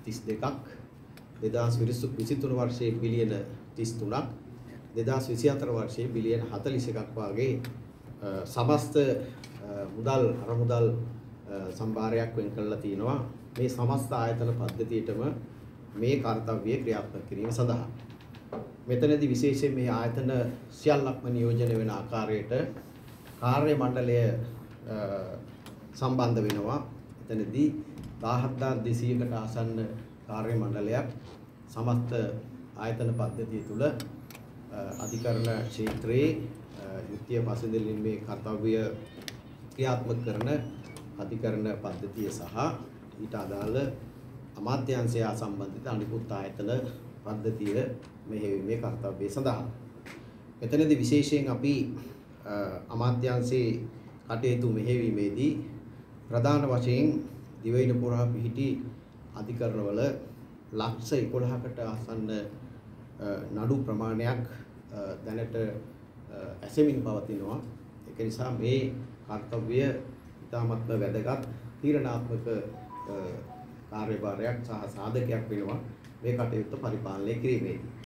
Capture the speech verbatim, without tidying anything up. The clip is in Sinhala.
තිස් දෙකක්, දෙදාස් විසි තුන වර්ෂයේ බිලියන තිස් තුනක්, දෙදාස් විසි හතර වර්ෂයේ බිලියන හතළිස් එකක් වාගේ සමස්ත මුදල් අරමුදල් සම්භාරයක් වෙන් කරලා තිනවා මේ සමස්ත ආයතන පද්ධතියටම මේ කාර්යය ක්‍රියාත්මක කිරීම සඳහා. මෙතනදී විශේෂයෙන් මේ ආයතන සියල්ලක්ම නියෝජනය වෙන ආකාරයට කාර්ය මණ්ඩලය සම්බන්ධ වෙනවා. එතනදී දහහතර දෙසීයකට ආසන්න කාර්ය මණ්ඩලයක් සමස්ත ආයතන පද්ධතිය තුළ අධිකරණ ක්ෂේත්‍රයේ යුක්තිය පසුදෙලින්මේ කාර්යය ක්‍රියාත්මක කරන අධිකරණ පද්ධතිය සහ ඊට අදාළ අමාත්‍යාංශය සම්බන්ධිත අනිකුත් ආයතන පද්ධතිය මෙහෙයීමේ කාර්යය සඳහා. මෙතනදී විශේෂයෙන් අපි අමාත්‍යාංශයේ කටයුතු මෙහෙයීමේදී ප්‍රධාන වශයෙන් දිවයින පුරා පිහිටි අධිකරණවල ලක්ෂ එකොළහකට ආසන්න නඩු ප්‍රමාණයක් දැනට ඇසෙමින් පවතිනවා. ඒක නිසා මේ කාර්යය ඉතාමත්ම වැදගත් තීරණාත්මක කාර්යභාරයක් සහ සාධකයක් වෙනවා මේ කටයුත්ත පරිපාලනය කිරීමේදී.